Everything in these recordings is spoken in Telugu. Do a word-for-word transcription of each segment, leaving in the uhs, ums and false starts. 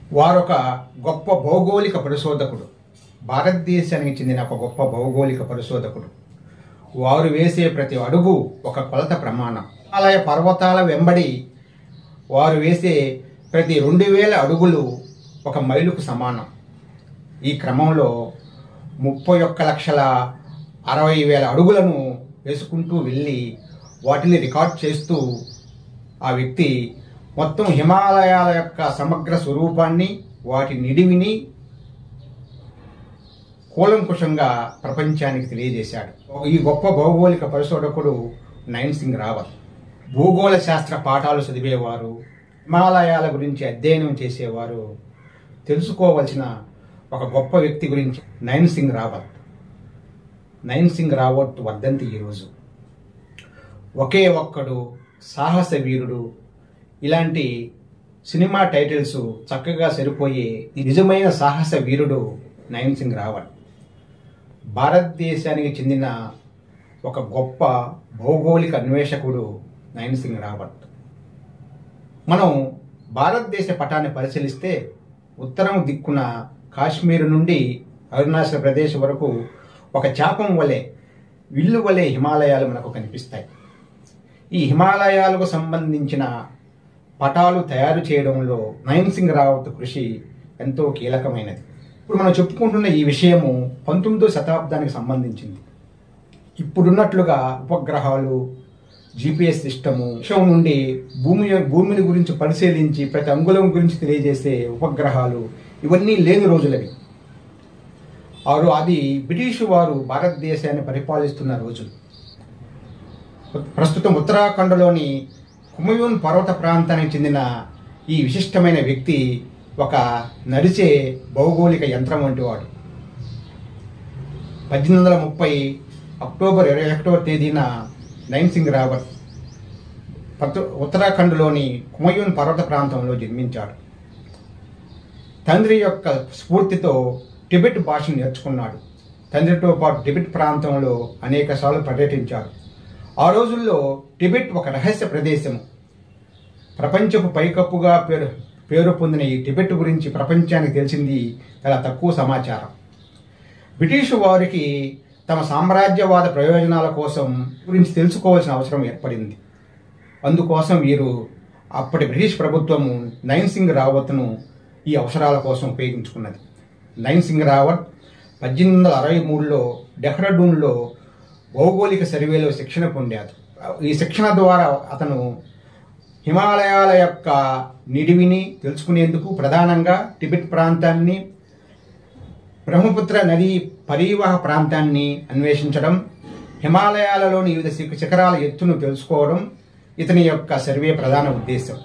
వారొక గొప్ప భౌగోళిక పరిశోధకుడు, భారతదేశానికి చెందిన ఒక గొప్ప భౌగోళిక పరిశోధకుడు. వారు వేసే ప్రతి అడుగు ఒక కొలత ప్రమాణం. హిమాలయ పర్వతాల వెంబడి వారు వేసే ప్రతి రెండు వేల అడుగులు ఒక మైలుకు సమానం. ఈ క్రమంలో ముప్పై ఒక్క లక్షల అరవై వేల అడుగులను వేసుకుంటూ వెళ్ళి వాటిని రికార్డ్ చేస్తూ ఆ వ్యక్తి మొత్తం హిమాలయాల యొక్క సమగ్ర స్వరూపాన్ని, వాటి నిడివిని కూలంకుషంగా ప్రపంచానికి తెలియజేశాడు. ఈ గొప్ప భౌగోళిక పరిశోధకుడు నయన్ సింగ్ రావత్. భూగోళ శాస్త్ర పాఠాలు చదివేవారు, హిమాలయాల గురించి అధ్యయనం చేసేవారు తెలుసుకోవలసిన ఒక గొప్ప వ్యక్తి గురించి నయన్ సింగ్ రావత్. నయన్ సింగ్ రావత్ వర్ధంతి ఈరోజు. ఒకే ఒక్కడు, సాహస వీరుడు, ఇలాంటి సినిమా టైటిల్స్ చక్కగా సరిపోయే నిజమైన సాహస వీరుడు నయన్ సింగ్ రావత్. భారతదేశానికి చెందిన ఒక గొప్ప భౌగోళిక అన్వేషకుడు నయన్ సింగ్ రావత్. మనం భారతదేశ పటాన్ని పరిశీలిస్తే ఉత్తరం దిక్కున కాశ్మీర్ నుండి అరుణాచల్ ప్రదేశ్ వరకు ఒక చాపం వలె, విల్లు వలె హిమాలయాలు మనకు కనిపిస్తాయి. ఈ హిమాలయాలకు సంబంధించిన పటాలు తయారు చేయడంలో నయన్ సింగ్ రావత్ కృషి ఎంతో కీలకమైనది. ఇప్పుడు మనం చెప్పుకుంటున్న ఈ విషయము పంతొమ్మిదో శతాబ్దానికి సంబంధించింది. ఇప్పుడున్నట్లుగా ఉపగ్రహాలు, జిపిఎస్ సిస్టము, విషయం నుండి భూమి భూమిని గురించి పరిశీలించి ప్రతి అంగుళం గురించి తెలియజేసే ఉపగ్రహాలు ఇవన్నీ లేని రోజులవి. వారు అది బ్రిటిష్ వారు భారతదేశాన్ని పరిపాలిస్తున్న రోజులు. ప్రస్తుతం ఉత్తరాఖండ్లోని కుమయూన్ పర్వత ప్రాంతానికి చెందిన ఈ విశిష్టమైన వ్యక్తి ఒక నడిచే భౌగోళిక యంత్రం వంటి వాడు. పద్దెనిమిది వందల ముప్పై అక్టోబర్ ఇరవై ఒకటవ తేదీన నయన్ సింగ్ రావత్ ఉత్తరాఖండ్లోని కుమయూన్ పర్వత ప్రాంతంలో జన్మించాడు. తండ్రి యొక్క స్ఫూర్తితో టిబెట్ భాషను నేర్చుకున్నాడు. తండ్రితో పాటు టిబెట్ ప్రాంతంలో అనేక సార్లు పర్యటించాడు. ఆ రోజుల్లో టిబెట్ ఒక రహస్య ప్రదేశము. ప్రపంచపు పైకప్పుగా పేరు పేరు పొందిన ఈ టిబెట్ గురించి ప్రపంచానికి తెలిసింది చాలా తక్కువ సమాచారం. బ్రిటిష్ వారికి తమ సామ్రాజ్యవాద ప్రయోజనాల కోసం గురించి తెలుసుకోవాల్సిన అవసరం ఏర్పడింది. అందుకోసం వీరు అప్పటి బ్రిటిష్ ప్రభుత్వము నయన్ సింగ్ రావత్ను ఈ అవసరాల కోసం ఉపయోగించుకున్నది. నయన్ సింగ్ రావత్ పద్దెనిమిది వందల అరవై మూడులో డెహ్రాడూన్లో భౌగోళిక సర్వేలో శిక్షణ పొందాడు. ఈ శిక్షణ ద్వారా అతను హిమాలయాల యొక్క నిడివిని తెలుసుకునేందుకు ప్రధానంగా టిబెట్ ప్రాంతాన్ని, బ్రహ్మపుత్ర నది పరివాహ ప్రాంతాన్ని అన్వేషించడం, హిమాలయాలలోని వివిధ శిఖరాల ఎత్తును తెలుసుకోవడం ఇతని యొక్క సర్వే ప్రధాన ఉద్దేశం.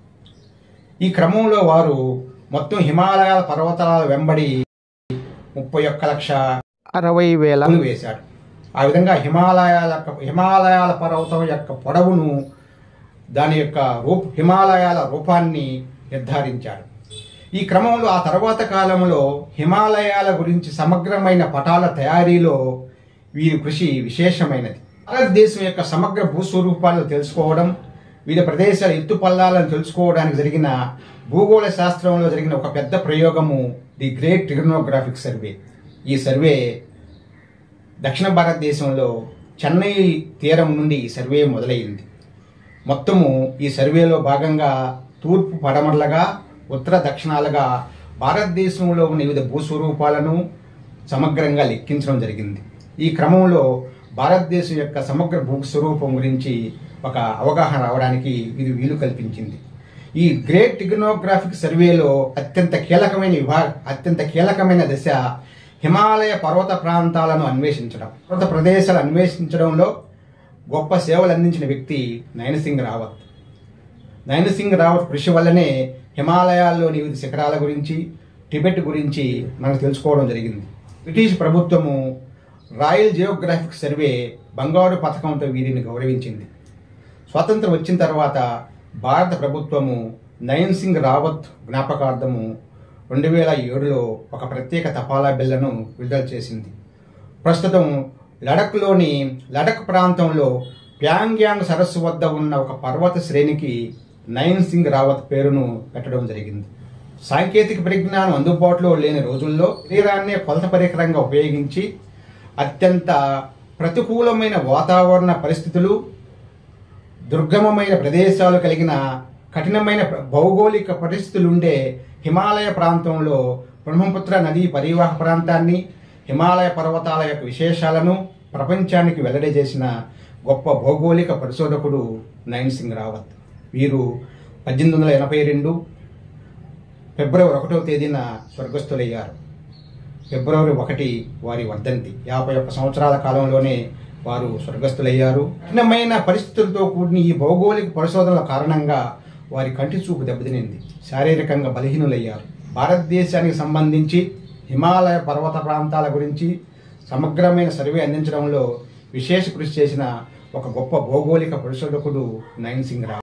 ఈ క్రమంలో వారు మొత్తం హిమాలయాల పర్వతాల వెంబడి ముప్పై ఒక్క లక్ష అరవై వేల వేశాడు. ఆ విధంగా హిమాలయాల హిమాలయాల పర్వతం యొక్క పొడవును, దాని యొక్క రూప హిమాలయాల రూపాన్ని నిర్ధారించాడు. ఈ క్రమంలో ఆ తర్వాత కాలంలో హిమాలయాల గురించి సమగ్రమైన పటాల తయారీలో వీరి కృషి విశేషమైనది. భారతదేశం యొక్క సమగ్ర భూస్వరూపాలను తెలుసుకోవడం, వివిధ ప్రదేశాల ఎత్తుపల్లాలను తెలుసుకోవడానికి జరిగిన భూగోళ శాస్త్రంలో జరిగిన ఒక పెద్ద ప్రయోగము ది గ్రేట్ ట్రిగనోగ్రాఫిక్ సర్వే. ఈ సర్వే దక్షిణ భారతదేశంలో చెన్నై తీరం నుండి ఈ సర్వే మొదలైంది. మొత్తము ఈ సర్వేలో భాగంగా తూర్పు పడమరలుగా, ఉత్తర దక్షిణాలుగా భారతదేశంలో ఉన్న వివిధ భూస్వరూపాలను సమగ్రంగా లెక్కించడం జరిగింది. ఈ క్రమంలో భారతదేశం యొక్క సమగ్ర భూస్వరూపం గురించి ఒక అవగాహన రావడానికి ఇది వీలు కల్పించింది. ఈ గ్రేట్ ట్రిగనోగ్రాఫిక్ సర్వేలో అత్యంత కీలకమైన విభాగ అత్యంత కీలకమైన దశ హిమాలయ పర్వత ప్రాంతాలను అన్వేషించడం. పర్వత ప్రదేశాలు అన్వేషించడంలో గొప్ప సేవలు అందించిన వ్యక్తి నయన్ సింగ్ రావత్. నయన్ సింగ్ రావత్ కృషి వల్లనే హిమాలయాల్లోని వివిధ శిఖరాల గురించి, టిబెట్ గురించి మనకు తెలుసుకోవడం జరిగింది. బ్రిటిష్ ప్రభుత్వము రాయల్ జియోగ్రాఫిక్ సర్వే బంగారు పథకంతో వీరిని గౌరవించింది. స్వాతంత్రం వచ్చిన తర్వాత భారత ప్రభుత్వము నయన్ సింగ్ రావత్ జ్ఞాపకార్థము రెండు వేల ఏడులో ఒక ప్రత్యేక తపాలా బిల్లను విడుదల చేసింది. ప్రస్తుతం లడఖ్లోని లడఖ్ ప్రాంతంలో ప్యాంగ్యాంగ్ సరస్సు వద్ద ఉన్న ఒక పర్వత శ్రేణికి నయన్ సింగ్ రావత్ పేరును పెట్టడం జరిగింది. సాంకేతిక పరిజ్ఞానం అందుబాటులో లేని రోజుల్లో శరీరాన్నే కొలత పరికరంగా ఉపయోగించి అత్యంత ప్రతికూలమైన వాతావరణ పరిస్థితులు, దుర్గమమైన ప్రదేశాలు కలిగిన కఠినమైన భౌగోళిక పరిస్థితులుండే హిమాలయ ప్రాంతంలో బ్రహ్మపుత్ర నదీ పరివాహక ప్రాంతాన్ని, హిమాలయ పర్వతాల యొక్క విశేషాలను ప్రపంచానికి వెల్లడి చేసిన గొప్ప భౌగోళిక పరిశోధకుడు నయన్ సింగ్ రావత్. వీరు పద్దెనిమిది వందల ఎనభై రెండు ఫిబ్రవరి ఒకటవ తేదీన స్వర్గస్థులయ్యారు. ఫిబ్రవరి ఒకటి వారి వర్ధంతి. యాభై ఒక్క సంవత్సరాల కాలంలోనే వారు స్వర్గస్థులయ్యారు. కఠినమైన పరిస్థితులతో కూడిన ఈ భౌగోళిక పరిశోధనల కారణంగా వారి కంటి చూపు దెబ్బతినింది. శారీరకంగా బలహీనులయ్యారు. భారతదేశానికి సంబంధించి హిమాలయ పర్వత ప్రాంతాల గురించి సమగ్రమైన సర్వే అందించడంలో విశేష కృషి చేసిన ఒక గొప్ప భౌగోళిక పరిశోధకుడు నయన్ సింగ్ రావత్.